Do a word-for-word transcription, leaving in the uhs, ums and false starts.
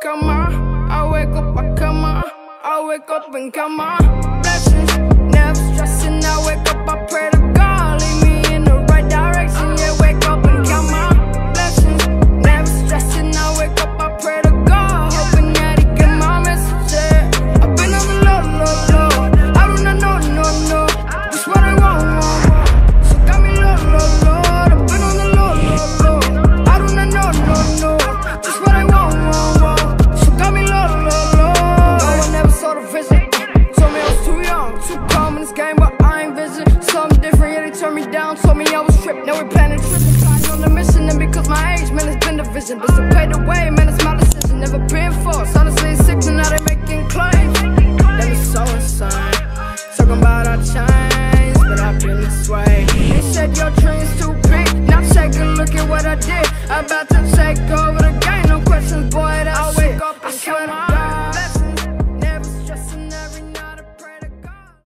come on. I wake up, I come on. I wake up and come on. Blessings, never stressing. I wake up, I pray to God, lead me in the right direction. Yeah, wake up and come on. Blessings, never stressing. I wake up, I pray to God, hoping that He get my message. Yeah, I've been on the low, low, low. I do not know, no, no, just what I want, want, want. So got me low, low, low. I've been on the low, low, low. I do not know, no, no, just what I want, want, want. So got me low, low, low. No one ever saw the vision. Told me I was too young, too calm in this game, but I ain't visit. Something different, yeah, they turned me down. Told me I was tripped, now we planning trips. I'm on the mission, and because my age, man, it's been the vision. But to pay the way, man, it's my decision. Never been forced, honestly, it's sick, and now they making claims. That is so insane. Talking about our chains, but I've been this way. They said your dream's too big. Now take a look at what I did. I'm about to take